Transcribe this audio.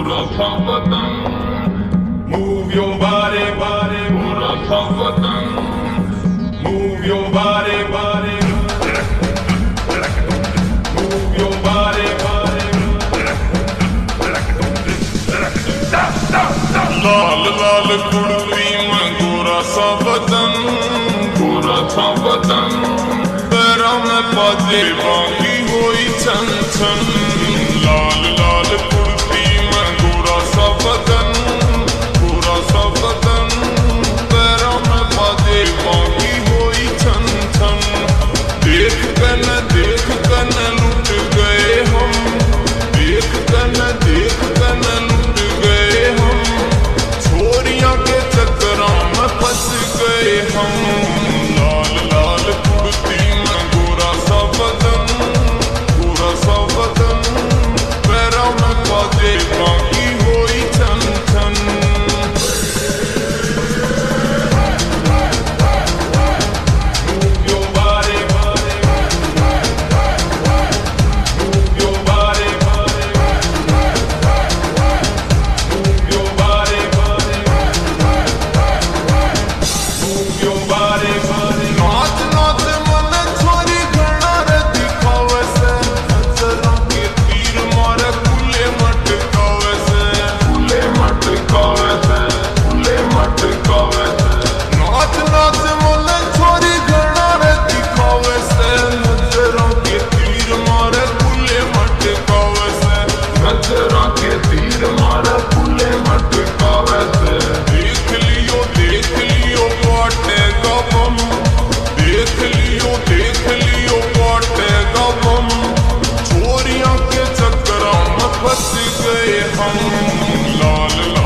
पूरा था वतन, Move your body, body, पूरा था वतन, move your body, body, move your body, body. लाल लाल कुर्ती में गोरा सा वतन, पूरा था वतन, पैरा में पाजे बाकी होई छन छन। लाल लाल कुर्ती में गोरा सा वतन, पूरा सा वतन, पैरा में पाजे बाकी होई छन छन। देख कर न लुट गए हम, देख कर न लुट गए हम, छोरियां के चक्करों में फंस गए हम। लाल लाल कुर्ती में गोरा सा वतन, पूरा सा वतन, पैरों में पाजे बाकी होई छन छन। Move your body, body, move your body, body, move your body, body, move your body, body. नाच नाच मन छोरी घना रे दिखावे से, नजरों के तीर मारे खुले मटकावे से, खुले मटकावे से, खुले मटकावे से। नाच नाच मन छोरी घना रे दिखावे से, नजरों के तीर मारे खुले मटकावे से, नजरों के तीर मारे खुले मटकावे से। देख लियो बाटेगा बम, देख लियो बाटेगा बम, छोरियों के चक्करों में फंस गए हम। लाल